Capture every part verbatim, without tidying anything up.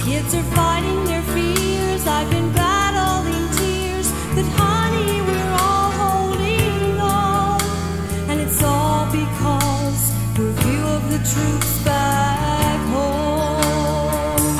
kids are fighting their fears. I've been battling tears. But honey, we're all holding on. And it's all because we're few of the troops back home.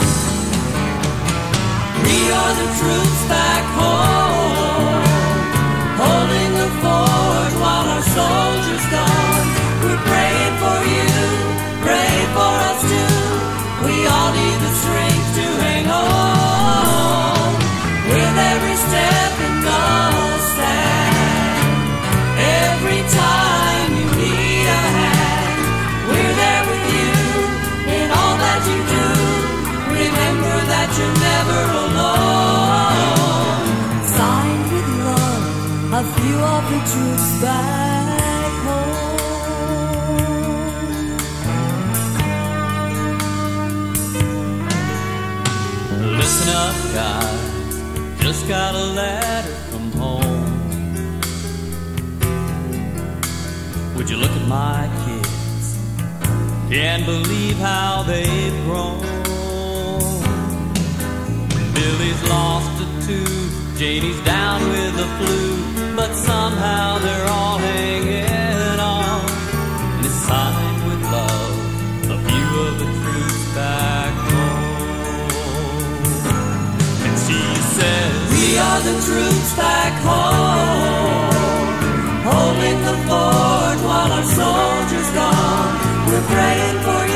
We are the troops back home, holding the fort while our soldiers gone. We're praying for you, pray for us too. We all need the strength to hang on. With every step in the sand, every time you need a hand, we're there with you in all that you do. Remember that you're never alone. Signed with love, a few of the troops back home. Listen up, guys, just got a letter from home. Would you look at my kids? Can't believe how they've grown. Billy's lost a tooth, Janie's down with the flu, but somehow they're all hanging on. And it's signed with love, a few of the troops back home. And she says, we are the troops back home, holding the fort while our soldiers gone. We're praying for